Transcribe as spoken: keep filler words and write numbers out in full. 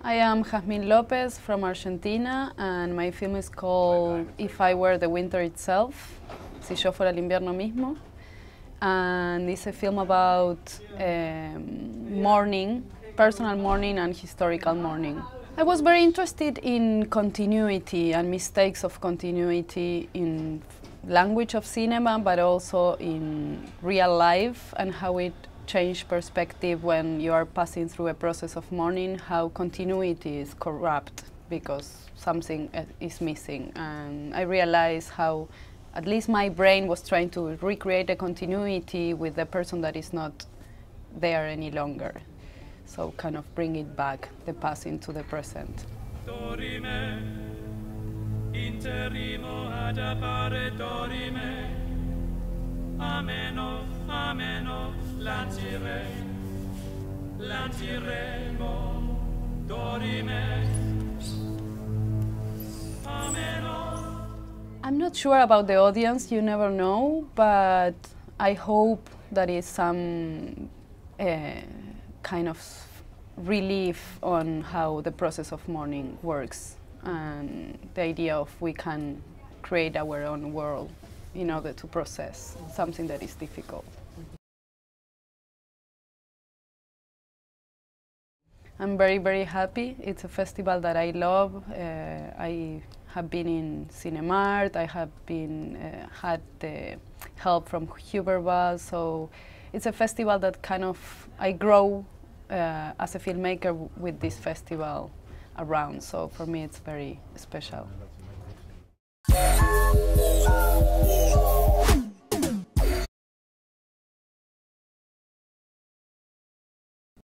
I am Jazmín López from Argentina, and my film is called If I Were the Winter Itself, Si Yo Fuera el Invierno Mismo. And it's a film about um, mourning, personal mourning and historical mourning. I was very interested in continuity and mistakes of continuity in language of cinema, but also in real life, and how it changed perspective when you are passing through a process of mourning, how continuity is corrupt because something is missing. And I realized how at least my brain was trying to recreate a continuity with the person that is not there any longer. So kind of bring it back, the past into the present. Dorime, interrimo ad appare dorime, ameno, ameno, lancire, lanciremo, dorime, ameno. I'm not sure about the audience, you never know, but I hope that is some uh, kind of relief on how the process of mourning works, and the idea of we can create our own world in order to process something that is difficult. I'm very, very happy. It's a festival that I love. Uh, I have been in Cinemart. I have been uh, had the help from Huberbus. So it's a festival that kind of I grow uh, as a filmmaker with this festival around. So for me, it's very special.